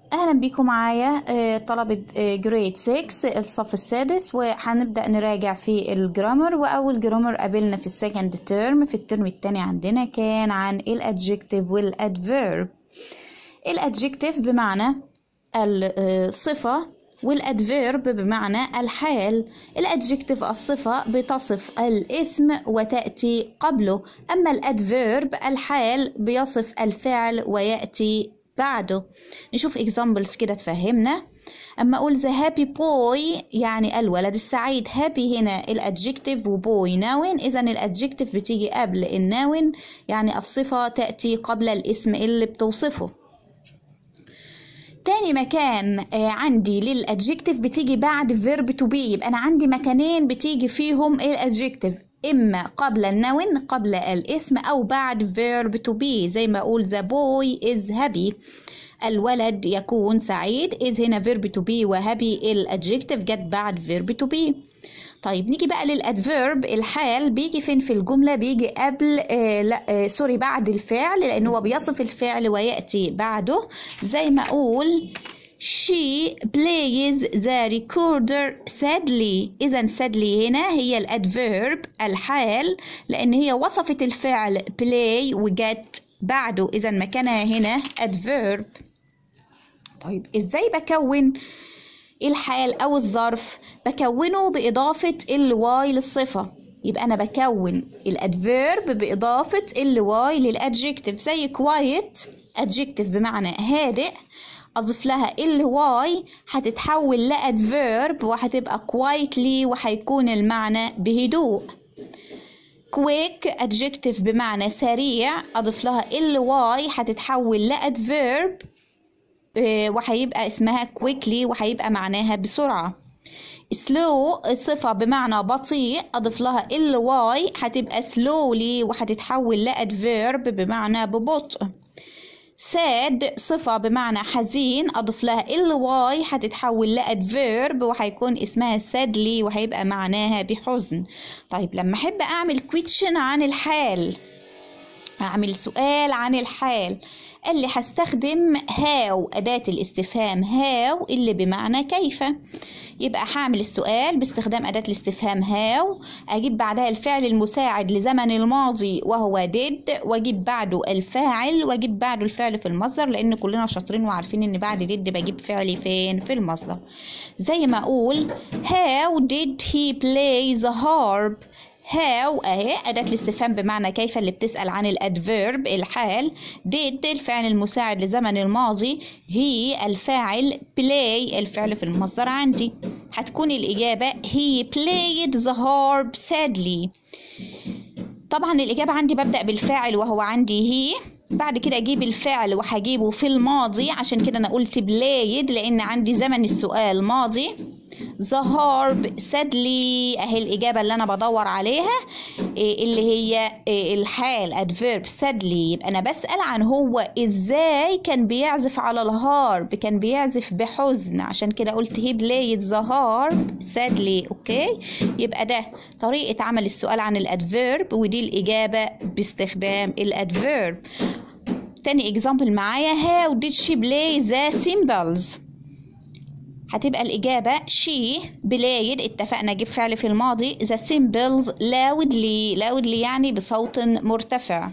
اهلا بيكم معايا طلبة جريد 6 الصف السادس، وهنبدأ نراجع في الجرامر. واول جرامر قابلنا في السكند تيرم في الترم الثاني عندنا كان عن الادجكتيف والادفيرب. الادجكتيف بمعنى الصفة والادفيرب بمعنى الحال. الادجكتيف الصفة بتصف الاسم وتأتي قبله، اما الادفيرب الحال بيصف الفعل ويأتي بعده. نشوف examples كده تفهمنا. اما اقول the happy boy يعني الولد السعيد، happy هنا الادجكتيف وبوي ناون، اذا الادجكتيف بتيجي قبل الناون، يعني الصفة تأتي قبل الاسم اللي بتوصفه. تاني مكان عندي للادجكتيف بتيجي بعد verb to be، يبقى انا عندي مكانين بتيجي فيهم الادجكتيف، اما قبل النون قبل الاسم او بعد verb to be. زي ما اقول the boy is happy الولد يكون سعيد، is هنا verb to be وhappy الادجكتيف جت بعد verb to be. طيب نيجي بقى للادفيرب. الحال بيجي فين في الجملة؟ بيجي قبل بعد الفعل، لان هو بيصف الفعل ويأتي بعده. زي ما اقول she plays the recorder sadly، إذا sadly هنا هي الادفيرب الحال، لأن هي وصفت الفعل play وجت بعده، إذا مكانها هنا adverb. طيب إزاي بكون الحال أو الظرف؟ بكونه بإضافة ال y للصفة، يبقى أنا بكون الادفيرب بإضافة ال y للادجكتيف. زي quiet adjective بمعنى هادئ، أضيف لها ال y هتتحول لأدفيرب وهتبقى quietly وهيكون المعنى بهدوء. quick adjective بمعنى سريع، أضيف لها ال y هتتحول لأدفيرب وهيبقى اسمها quickly وهيبقى معناها بسرعة. slow صفة بمعنى بطيء، أضيف لها ال y هتبقى slowly وهتتحول لأدفيرب بمعنى ببطء. sad صفة بمعنى حزين، أضيف لها ال y هتتحول لأدفيرب وهيكون اسمها sadly وهيبقى معناها بحزن. طيب لما أحب أعمل question عن الحال، أعمل سؤال عن الحال، اللي هستخدم how أداة الاستفهام how اللي بمعنى كيف. يبقى هعمل السؤال باستخدام أداة الاستفهام how، أجيب بعدها الفعل المساعد لزمن الماضي وهو did، وأجيب بعده الفاعل، وأجيب بعده الفعل في المصدر، لأن كلنا شاطرين وعارفين إن بعد did بجيب فعلي فين؟ في المصدر. زي ما أقول how did he play the harp. how اهي أداة الاستفهام بمعنى كيف اللي بتسأل عن الادفيرب الحال، did الفعل المساعد لزمن الماضي، he الفاعل، play الفعل في المصدر عندي. هتكون الإجابة he played the harp sadly. طبعا الإجابة عندي ببدأ بالفاعل وهو عندي he، بعد كده أجيب الفعل وهجيبه في الماضي، عشان كده أنا قلت played لأن عندي زمن السؤال ماضي. the harp sadly اهي الإجابة اللي أنا بدور عليها اللي هي الحال adverb sadly. يبقى أنا بسأل عن هو إزاي كان بيعزف على الهارب، كان بيعزف بحزن، عشان كده قلت he played the harp sadly. أوكي، يبقى ده طريقة عمل السؤال عن الادفيرب، ودي الإجابة باستخدام الادفيرب. تاني example معايا how did she play the cymbals. هتبقى الإجابة she played، اتفقنا أجيب فعل في الماضي، the cymbals loudly يعني بصوت مرتفع.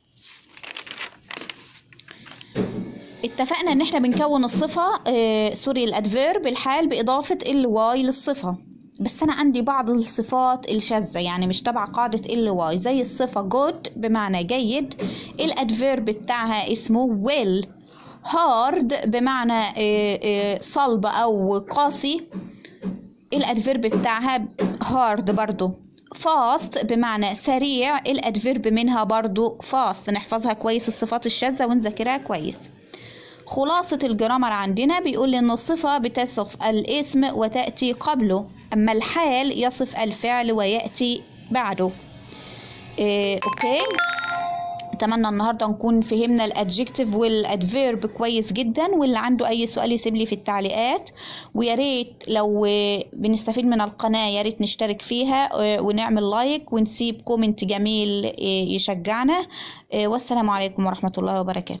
اتفقنا ان احنا بنكون الصفة الادفيرب الحال بإضافة ال y للصفة، بس أنا عندي بعض الصفات الشاذة يعني مش تبع قاعدة ال y. زي الصفة good بمعنى جيد، الادفيرب بتاعها اسمه well. hard بمعنى صلب أو قاسي، الادفيرب بتاعها hard برضو. fast بمعنى سريع، الادفيرب منها برضو fast. نحفظها كويس الصفات الشاذة ونذاكرها كويس. خلاصة الجرامر عندنا بيقول ان الصفة بتصف الاسم وتأتي قبله، اما الحال يصف الفعل ويأتي بعده. اوكي، اتمنى النهارده نكون فهمنا الادجكتيف والادفيرب كويس جدا، واللي عنده اي سؤال يسيب لي في التعليقات. ويا ريت لو بنستفيد من القناه يا ريت نشترك فيها ونعمل لايك ونسيب كومنت جميل يشجعنا. والسلام عليكم ورحمه الله وبركاته.